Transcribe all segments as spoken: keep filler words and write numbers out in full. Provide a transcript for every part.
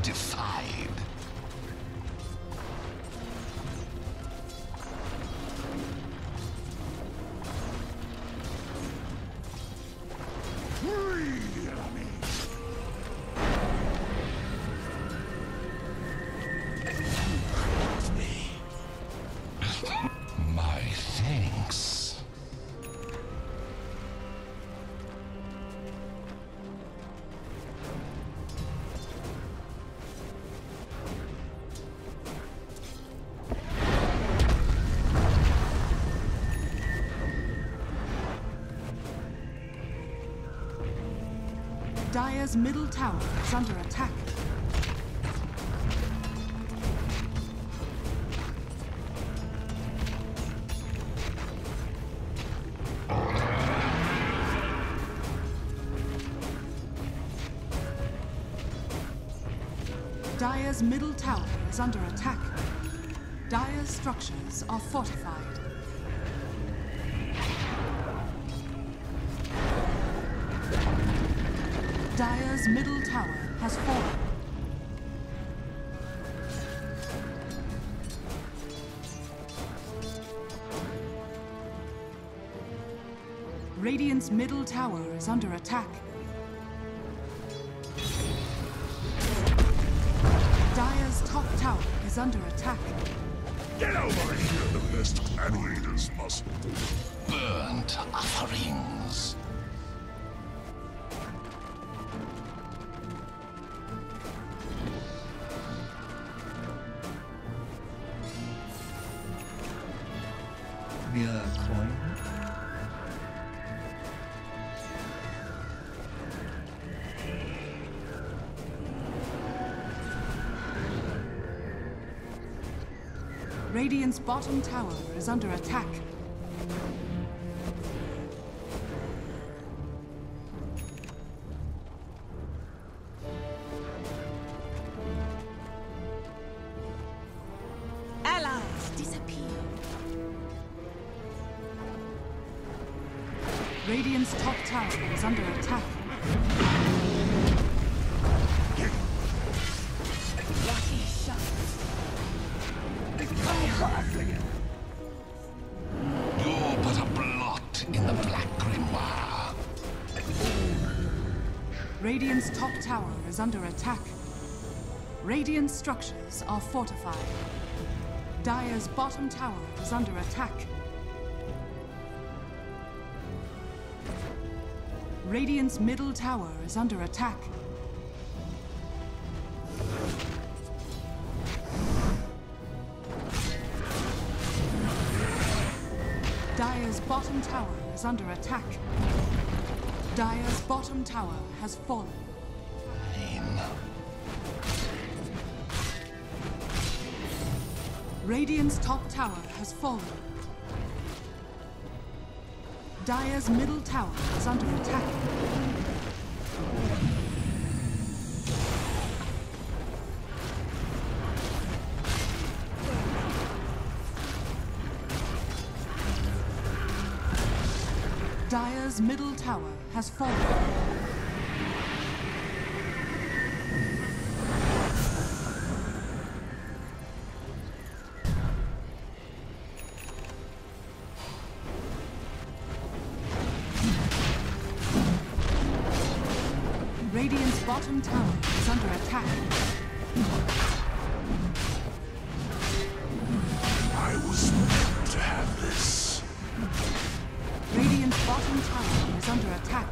defied. My thanks. Dire's middle tower is under attack. Dire's middle tower is under attack. Dire's structures are fortified. Dire's middle tower has fallen. Radiant's middle tower is under attack. Dire's top tower is under attack. Get over here, the best gladiators must. Burnt offerings. Mere coin. Radiant's bottom tower is under attack. Allies disappear. Radiant's top tower is under attack. Lucky shot. You're but a blot in the Black Grimoire. Radiant's top tower is under attack. Radiant structures are fortified. Dire's bottom tower is under attack. Radiant's middle tower is under attack. Dire's bottom tower is under attack. Dire's bottom tower has fallen. Pain. Radiant's top tower has fallen. Dire's middle tower is under attack. Dire's middle tower has fallen. Radiant's bottom tower is under attack. I was meant to have this. Radiant's bottom tower is under attack.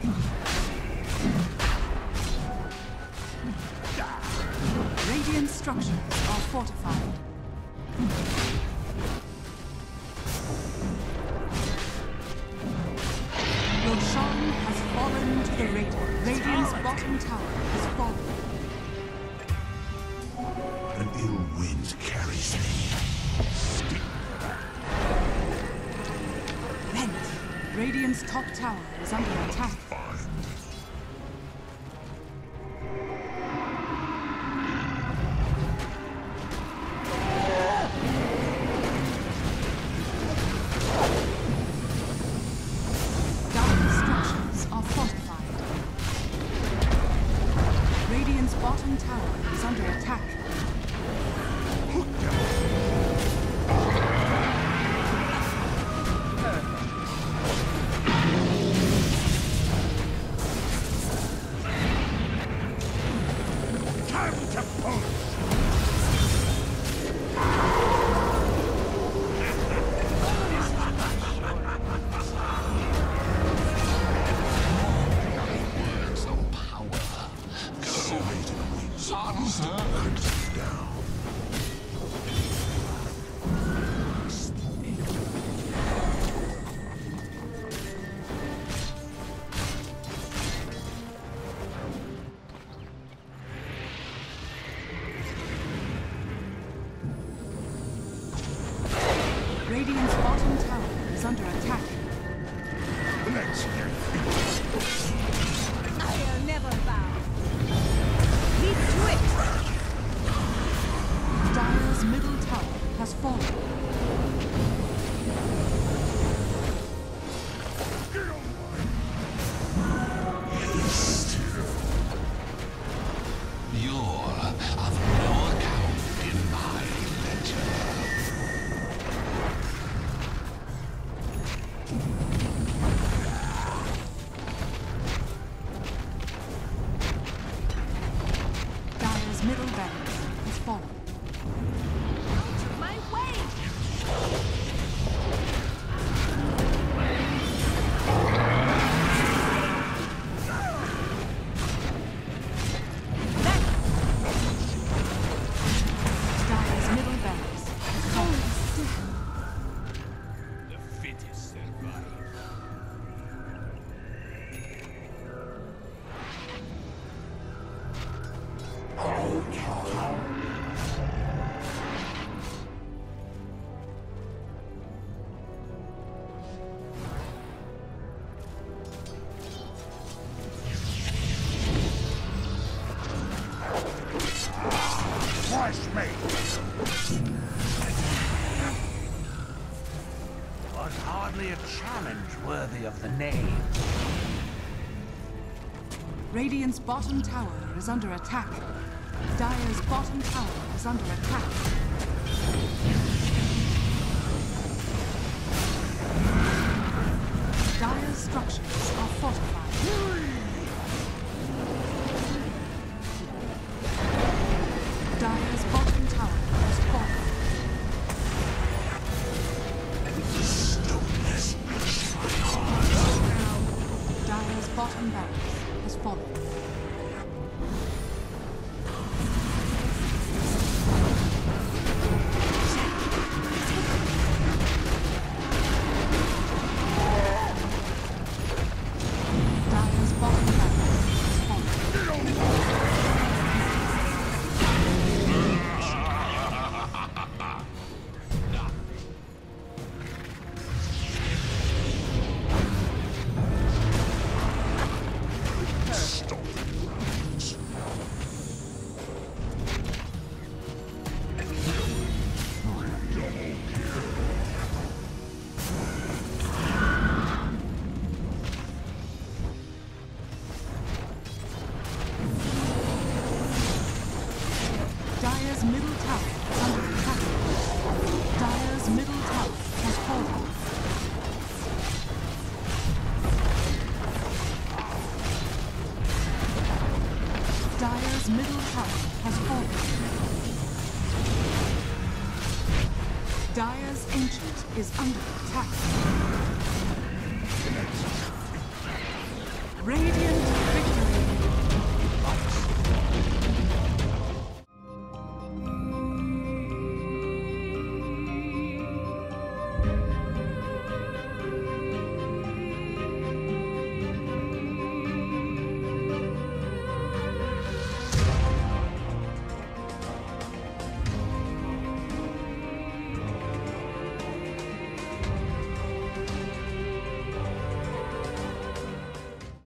Radiant structures are fortified. Roshan has fallen to the Radiant. Radiant's bottom tower has fallen. An ill wind carries me. Rent. Radiant's top tower is under attack. bottom tower is under attack. Time to punch! Words of power. Go. Sons. Down. Radiant's bottom tower is under attack. Let's get I'll never bow. Leap to it. Dire's middle tower has fallen. You're of no account in my ledger. Dire's middle barracks has fallen. Out of my way. Dire's middle barracks has fallen. the fittest survive. Twice me! Was hardly a challenge worthy of the name. Radiant's bottom tower is under attack. Dire's bottom tower is under attack. Dire's structures are fortified. Dire's bottom tower has fallen. Dire's bottom barracks has fallen. Dire's bottom barracks has fallen. Dire's middle tower is under attack. Dire's middle tower has fallen. Dire's middle tower has fallen. Dire's ancient is under attack. Radiant